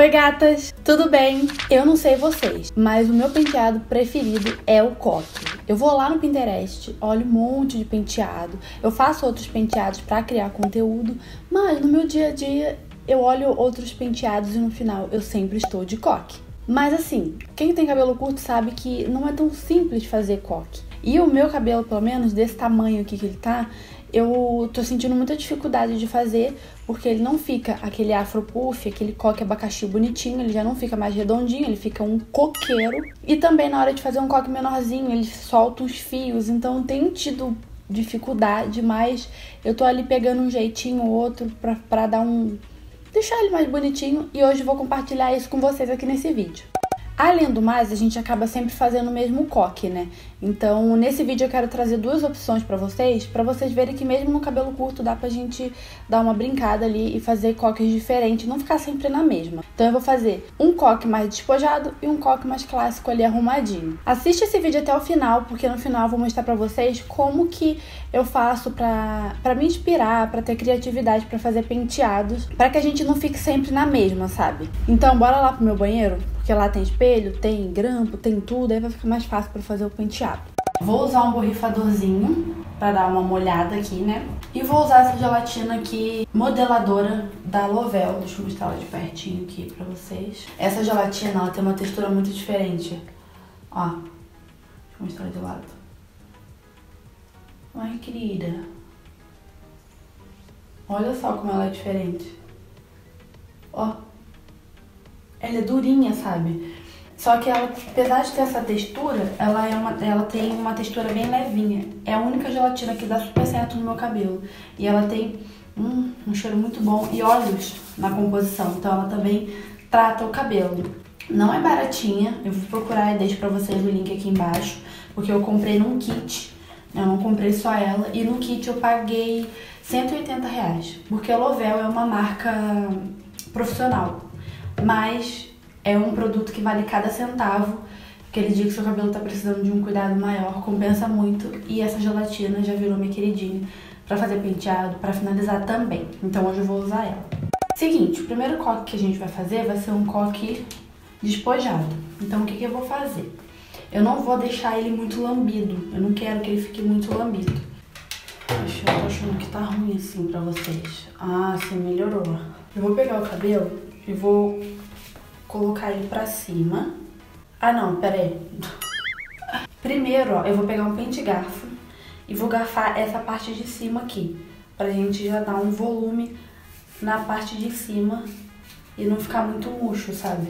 Oi gatas, tudo bem? Eu não sei vocês, mas o meu penteado preferido é o coque. Eu vou lá no Pinterest, olho um monte de penteado, eu faço outros penteados pra criar conteúdo, mas no meu dia a dia eu olho outros penteados e no final eu sempre estou de coque. Mas assim, quem tem cabelo curto sabe que não é tão simples fazer coque. E o meu cabelo, pelo menos desse tamanho aqui que ele tá, eu tô sentindo muita dificuldade de fazer, porque ele não fica aquele afro puff, aquele coque abacaxi bonitinho, ele já não fica mais redondinho, ele fica um coqueiro. E também na hora de fazer um coque menorzinho, ele solta uns fios, então tem tido dificuldade, mas eu tô ali pegando um jeitinho ou outro pra deixar ele mais bonitinho, e hoje eu vou compartilhar isso com vocês aqui nesse vídeo. Além do mais, a gente acaba sempre fazendo o mesmo coque, né? Então, nesse vídeo eu quero trazer duas opções pra vocês verem que mesmo no cabelo curto dá pra gente dar uma brincada ali e fazer coques diferentes, não ficar sempre na mesma. Então eu vou fazer um coque mais despojado e um coque mais clássico ali arrumadinho. Assiste esse vídeo até o final, porque no final eu vou mostrar pra vocês como que eu faço pra me inspirar, pra ter criatividade pra fazer penteados, pra que a gente não fique sempre na mesma, sabe? Então bora lá pro meu banheiro? Porque lá tem espelho, tem grampo, tem tudo, aí vai ficar mais fácil pra fazer o penteado. Vou usar um borrifadorzinho pra dar uma molhada aqui, né? E vou usar essa gelatina aqui, modeladora da Lovell. Deixa eu mostrar ela de pertinho aqui pra vocês. Essa gelatina, ela tem uma textura muito diferente. Ó, deixa eu mostrar de lado. Ai, querida. Olha só como ela é diferente. Ó. Ela é durinha, sabe? Só que ela, apesar de ter essa textura, ela tem uma textura bem levinha. É a única gelatina que dá super certo no meu cabelo. E ela tem um cheiro muito bom e óleos na composição. Então ela também trata o cabelo. Não é baratinha. Eu vou procurar e deixo pra vocês o link aqui embaixo. Porque eu comprei num kit. Eu não comprei só ela. E no kit eu paguei R$180. Porque a Lovell é uma marca profissional. Mas é um produto que vale cada centavo. Aquele dia que seu cabelo tá precisando de um cuidado maior, compensa muito. E essa gelatina já virou minha queridinha pra fazer penteado, pra finalizar também. Então hoje eu vou usar ela. Seguinte, o primeiro coque que a gente vai fazer vai ser um coque despojado. Então o que eu vou fazer? Eu não vou deixar ele muito lambido. Eu não quero que ele fique muito lambido. Poxa, eu tô achando que tá ruim assim pra vocês. Ah, sim, melhorou. Eu vou pegar o cabelo e vou colocar ele pra cima. Ah não, pera aí. Primeiro, ó, eu vou pegar um pente garfo e vou garfar essa parte de cima aqui, pra gente já dar um volume na parte de cima e não ficar muito murcho, sabe?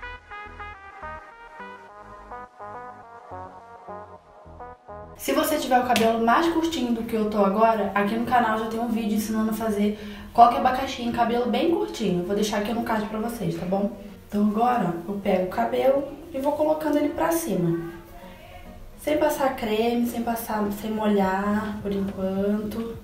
Se você tiver o cabelo mais curtinho do que eu tô agora, aqui no canal já tem um vídeo ensinando a fazer coque abacaxi em cabelo bem curtinho. Eu vou deixar aqui no card pra vocês, tá bom? Então agora eu pego o cabelo e vou colocando ele pra cima. Sem passar creme, sem molhar por enquanto.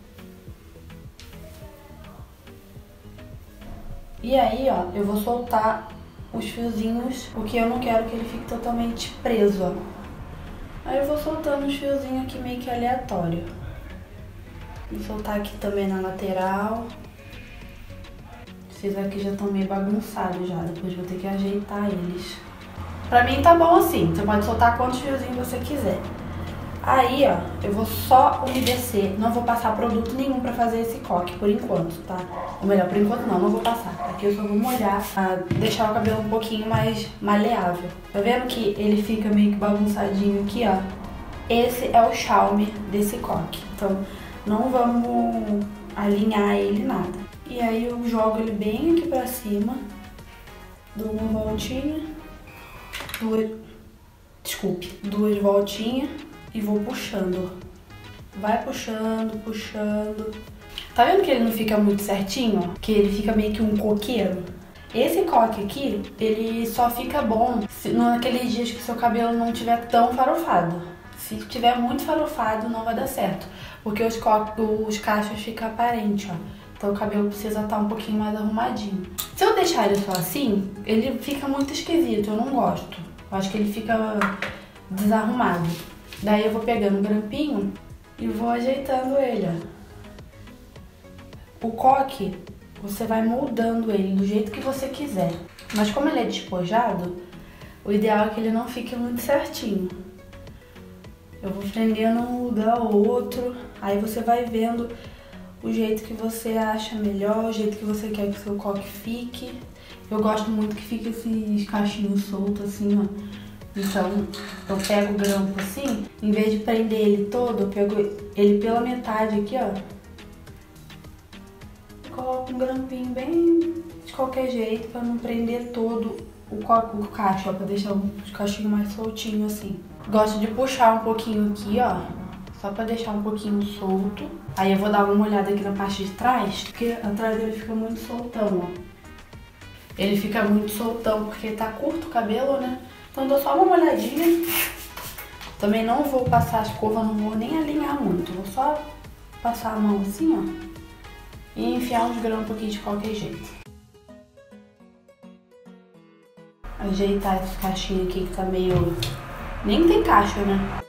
E aí, ó, eu vou soltar os fiozinhos, porque eu não quero que ele fique totalmente preso, ó. Aí eu vou soltando os fiozinhos aqui meio que aleatório. Vou soltar aqui também na lateral. Esses aqui já estão meio bagunçados já, depois vou ter que ajeitar eles. Pra mim tá bom assim, você pode soltar quantos fiozinhos você quiser. Aí, ó, eu vou só umedecer, não vou passar produto nenhum pra fazer esse coque por enquanto, tá? Ou melhor, por enquanto não vou passar. Aqui eu só vou molhar, pra deixar o cabelo um pouquinho mais maleável. Tá vendo que ele fica meio que bagunçadinho aqui, ó? Esse é o charme desse coque. Então, não vamos alinhar ele nada. E aí eu jogo ele bem aqui pra cima, dou uma voltinha, duas voltinhas e vou puxando. Vai puxando, puxando. Tá vendo que ele não fica muito certinho, ó? Que ele fica meio que um coqueiro? Esse coque aqui, ele só fica bom naqueles dias que seu cabelo não estiver tão farofado. Se tiver muito farofado, não vai dar certo, porque os cachos ficam aparentes, ó. Então o cabelo precisa estar um pouquinho mais arrumadinho. Se eu deixar ele só assim, ele fica muito esquisito, eu não gosto. Eu acho que ele fica desarrumado. Daí eu vou pegando o grampinho e vou ajeitando ele, ó. O coque, você vai moldando ele do jeito que você quiser. Mas como ele é despojado, o ideal é que ele não fique muito certinho. Eu vou prendendo um lugar ou outro, aí você vai vendo o jeito que você acha melhor, o jeito que você quer que o seu coque fique. Eu gosto muito que fique esses cachinhos soltos assim, ó. Então, eu pego o grampo assim, em vez de prender ele todo, eu pego ele pela metade aqui, ó. Coloco um grampinho bem de qualquer jeito, pra não prender todo o cacho, ó, pra deixar os cachinhos mais soltinhos assim. Gosto de puxar um pouquinho aqui, ó, só pra deixar um pouquinho solto. Aí eu vou dar uma olhada aqui na parte de trás, porque atrás dele fica muito soltão, ó. Ele fica muito soltão porque tá curto o cabelo, né? Então dou só uma olhadinha. Também não vou passar a escova, não vou nem alinhar muito. Vou só passar a mão assim, ó. E enfiar uns grampos aqui de qualquer jeito. Ajeitar esse cachinho aqui que tá meio... Nem tem cacho, né?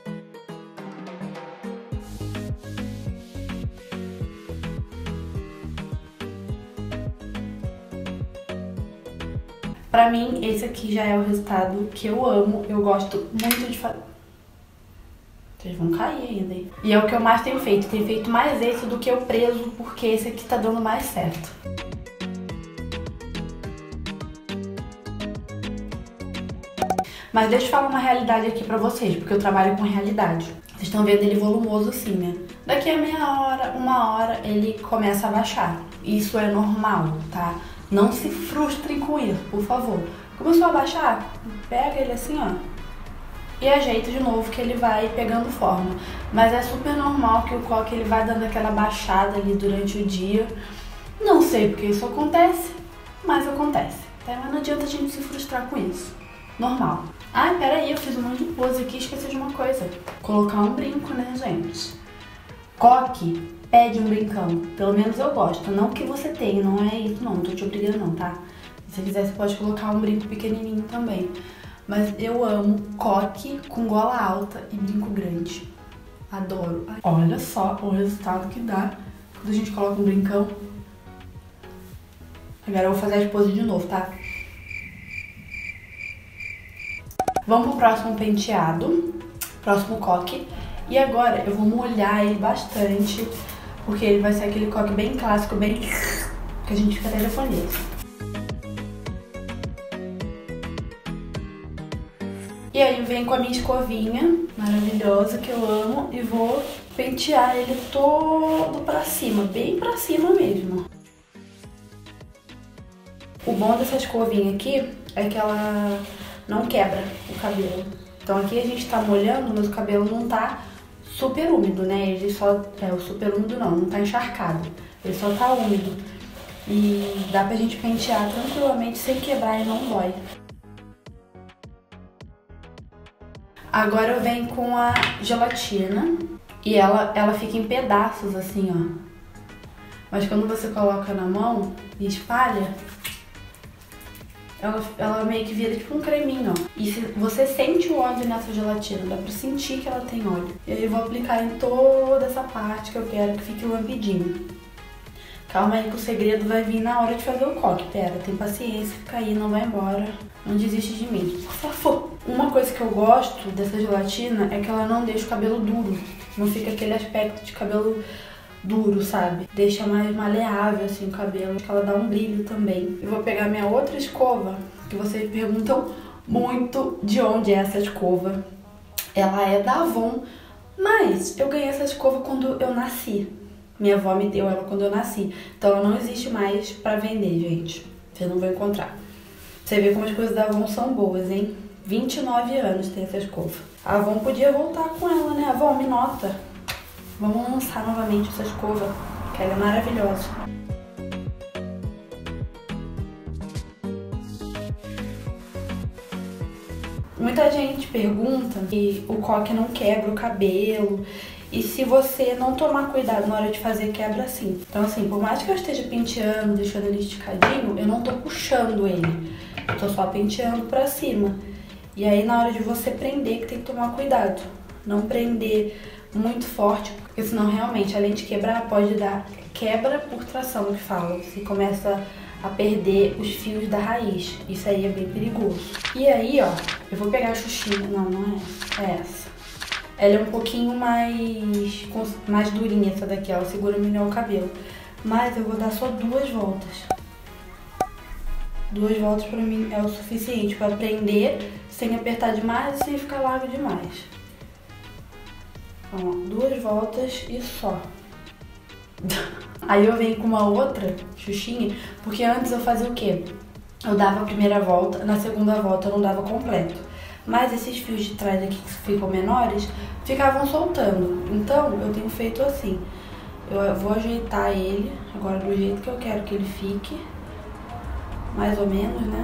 Pra mim, esse aqui já é o resultado que eu amo. Eu gosto muito de fazer. Vocês vão cair ainda, hein? E é o que eu mais tenho feito. Tenho feito mais esse do que o preso, porque esse aqui tá dando mais certo. Mas deixa eu falar uma realidade aqui pra vocês, porque eu trabalho com realidade. Vocês estão vendo ele volumoso assim, né? Daqui a meia hora, uma hora, ele começa a baixar. Isso é normal, tá? Não se frustrem com isso, por favor. Começou a baixar? Pega ele assim, ó, e ajeita de novo que ele vai pegando forma. Mas é super normal que o coque ele vai dando aquela baixada ali durante o dia. Não sei porque isso acontece, mas acontece. Tá? Mas não adianta a gente se frustrar com isso. Normal. Ai, peraí, eu fiz um monte de pose aqui e esqueci de uma coisa. Colocar um brinco, né, gente? Coque pede um brincão. Pelo menos eu gosto. Não que você tenha, não é isso não. Não tô te obrigando não, tá? Se você quiser, você pode colocar um brinco pequenininho também. Mas eu amo coque com gola alta e brinco grande. Adoro. Olha só o resultado que dá quando a gente coloca um brincão. Agora eu vou fazer a pose de novo, tá? Vamos pro próximo penteado, próximo coque. E agora eu vou molhar ele bastante, porque ele vai ser aquele coque bem clássico, bem... que a gente fica telefonando. E aí eu venho com a minha escovinha maravilhosa, que eu amo, e vou pentear ele todo pra cima, bem pra cima mesmo. O bom dessa escovinha aqui é que ela não quebra o cabelo. Então aqui a gente tá molhando, mas o cabelo não tá super úmido, né? Ele só... o super úmido não tá encharcado. Ele só tá úmido. E dá pra gente pentear tranquilamente sem quebrar e não dói. Agora eu venho com a gelatina e ela fica em pedaços assim, ó. Mas quando você coloca na mão e espalha, ela meio que vira tipo um creminho, ó. E você sente o óleo nessa gelatina, dá pra sentir que ela tem óleo. E aí eu vou aplicar em toda essa parte que eu quero que fique lampidinho. Calma aí que o segredo vai vir na hora de fazer o coque. Pera, tem paciência, fica aí, não vai embora. Não desiste de mim, por favor. Uma coisa que eu gosto dessa gelatina é que ela não deixa o cabelo duro. Não fica aquele aspecto de cabelo duro, sabe? Deixa mais maleável assim o cabelo, que ela dá um brilho também. Eu vou pegar minha outra escova, que vocês perguntam muito de onde é essa escova. Ela é da Avon, mas eu ganhei essa escova quando eu nasci. Minha avó me deu ela quando eu nasci. Então ela não existe mais pra vender, gente. Vocês não vão encontrar. Você vê como as coisas da Avon são boas, hein? 29 anos tem essa escova. A Avon podia voltar com ela, né? Avon, me nota. Vamos lançar novamente essa escova, que ela é maravilhosa. Muita gente pergunta se o coque não quebra o cabelo e se você não tomar cuidado na hora de fazer, quebra sim. Então assim, por mais que eu esteja penteando, deixando ele esticadinho, eu não tô puxando ele. Eu tô só penteando pra cima. E aí na hora de você prender, que tem que tomar cuidado. Não prender muito forte, porque senão realmente, além de quebrar, pode dar quebra por tração, que fala. Você começa a perder os fios da raiz. Isso aí é bem perigoso. E aí, ó, eu vou pegar a Xuxinha. Não, não é essa. É essa. Ela é um pouquinho mais durinha, essa daqui. Ela segura melhor o cabelo. Mas eu vou dar só 2 voltas. 2 voltas pra mim é o suficiente pra prender sem apertar demais e sem ficar largo demais. Então, 2 voltas e só. Aí eu venho com uma outra Xuxinha, porque antes eu fazia o quê? Eu dava a primeira volta, na segunda volta eu não dava completo. Mas esses fios de trás aqui que ficam menores, ficavam soltando. Então eu tenho feito assim. Eu vou ajeitar ele agora do jeito que eu quero que ele fique. Mais ou menos, né?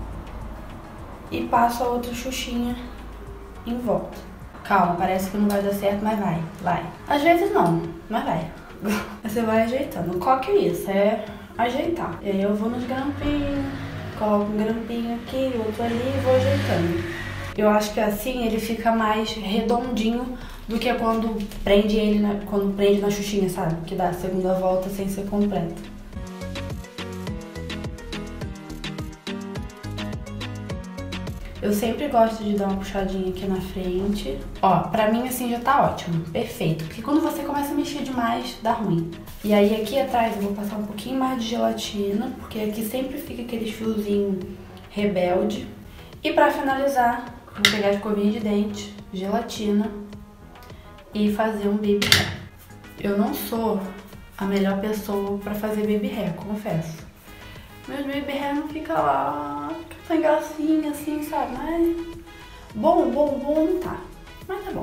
E passo a outra Xuxinha em volta. Calma, parece que não vai dar certo, mas vai. Às vezes não, mas vai. Você vai ajeitando. Qual que é isso? É ajeitar. E aí eu vou nos grampinhos, coloco um grampinho aqui, outro ali e vou ajeitando. Eu acho que assim ele fica mais redondinho do que quando prende ele quando prende na Xuxinha, sabe? Que dá a segunda volta sem ser completa. Eu sempre gosto de dar uma puxadinha aqui na frente. Ó, pra mim assim já tá ótimo, perfeito. Porque quando você começa a mexer demais, dá ruim. E aí aqui atrás eu vou passar um pouquinho mais de gelatina, porque aqui sempre fica aqueles fiozinhos rebelde. E pra finalizar, vou pegar a escovinha de dente, gelatina e fazer um baby hair. Eu não sou a melhor pessoa pra fazer baby hair, confesso. Meus baby hair não fica lá, sem gracinha assim, sabe? Mas bom não tá. Mas tá bom.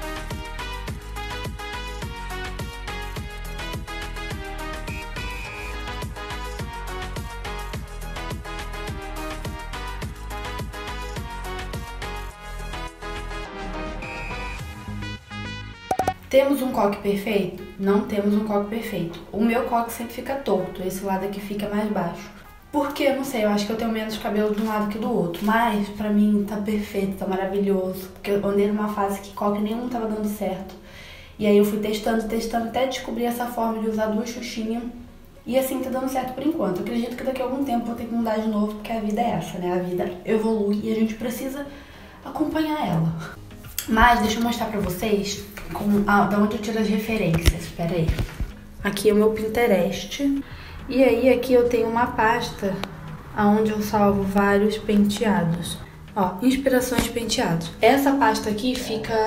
Temos um coque perfeito? Não temos um coque perfeito. O meu coque sempre fica torto, esse lado aqui fica mais baixo. Porque, eu não sei, eu acho que eu tenho menos cabelo de um lado que do outro. Mas, pra mim, tá perfeito, tá maravilhoso. Porque eu andei numa fase que coque nenhum tava dando certo. E aí eu fui testando, até descobrir essa forma de usar 2 Xuxinhas. E assim, tá dando certo por enquanto. Eu acredito que daqui a algum tempo eu vou ter que mudar de novo, porque a vida é essa, né? A vida evolui e a gente precisa acompanhar ela. Mas, deixa eu mostrar pra vocês da onde eu tiro as referências. Espera aí. Aqui é o meu Pinterest. E aí aqui eu tenho uma pasta onde eu salvo vários penteados. Ó, inspirações penteados. Essa pasta aqui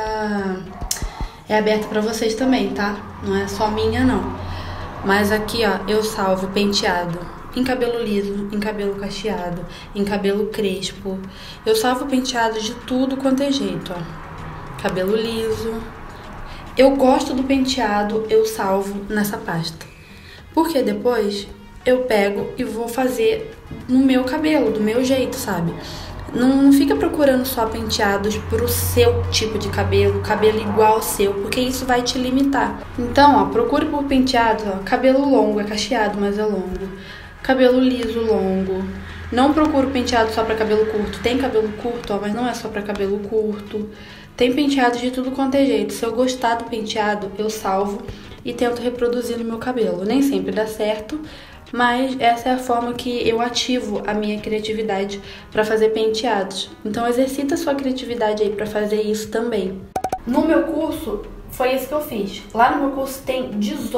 é aberta pra vocês também, tá? Não é só minha, não. Mas aqui, ó, eu salvo penteado em cabelo liso, em cabelo cacheado, em cabelo crespo. Eu salvo penteado de tudo quanto é jeito, ó. Cabelo liso. Eu gosto do penteado, eu salvo nessa pasta. Porque depois eu pego e vou fazer no meu cabelo, do meu jeito, sabe? Não fica procurando só penteados pro seu tipo de cabelo igual ao seu, porque isso vai te limitar. Então, ó, procure por penteados, ó, cabelo longo, é cacheado, mas é longo. Cabelo liso, longo. Não procuro penteado só pra cabelo curto. Tem cabelo curto, ó, mas não é só pra cabelo curto. Tem penteado de tudo quanto é jeito. Se eu gostar do penteado, eu salvo e tento reproduzir no meu cabelo. Nem sempre dá certo, mas essa é a forma que eu ativo a minha criatividade para fazer penteados. Então exercita a sua criatividade aí para fazer isso também. No meu curso, foi isso que eu fiz. Lá no meu curso tem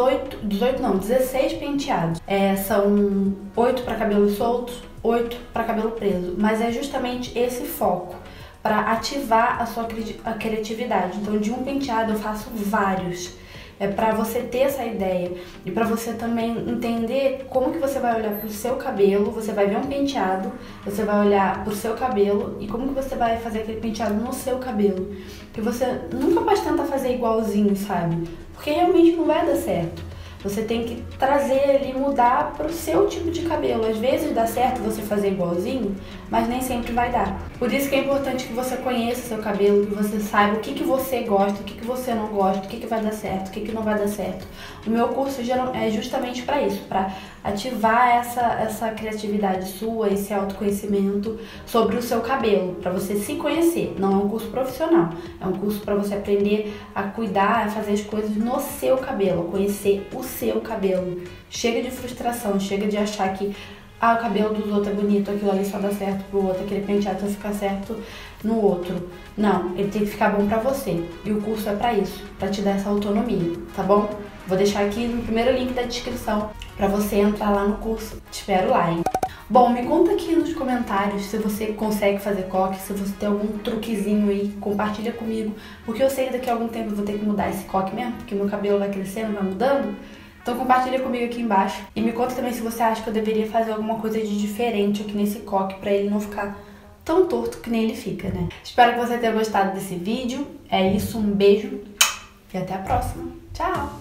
16 penteados. São 8 para cabelo solto, 8 para cabelo preso. Mas é justamente esse foco, para ativar a sua criatividade. Então de um penteado eu faço vários. É para você ter essa ideia e para você também entender como que você vai olhar pro seu cabelo. Você vai ver um penteado, você vai olhar pro seu cabelo e como que você vai fazer aquele penteado no seu cabelo. Porque você nunca pode tentar fazer igualzinho, sabe? Porque realmente não vai dar certo. Você tem que trazer ali, mudar pro seu tipo de cabelo. Às vezes dá certo você fazer igualzinho, mas nem sempre vai dar. Por isso que é importante que você conheça seu cabelo, que você saiba o que você gosta, o que você não gosta, o que vai dar certo, o que não vai dar certo. O meu curso é justamente para isso, para ativar essa criatividade sua, esse autoconhecimento sobre o seu cabelo, para você se conhecer. Não é um curso profissional, é um curso para você aprender a cuidar, a fazer as coisas no seu cabelo, a conhecer o seu cabelo. Chega de frustração, chega de achar que o cabelo dos outros é bonito, aquilo ali só dá certo pro outro, aquele penteado só fica certo no outro. Não, ele tem que ficar bom pra você. E o curso é pra isso, pra te dar essa autonomia, tá bom? Vou deixar aqui no primeiro link da descrição pra você entrar lá no curso. Te espero lá, hein? Bom, me conta aqui nos comentários se você consegue fazer coque, se você tem algum truquezinho aí, compartilha comigo. Porque eu sei que daqui a algum tempo eu vou ter que mudar esse coque mesmo, porque meu cabelo vai crescendo, vai mudando. Então compartilha comigo aqui embaixo. E me conta também se você acha que eu deveria fazer alguma coisa de diferente aqui nesse coque pra ele não ficar tão torto que nem ele fica, né? Espero que você tenha gostado desse vídeo. É isso, um beijo e até a próxima. Tchau!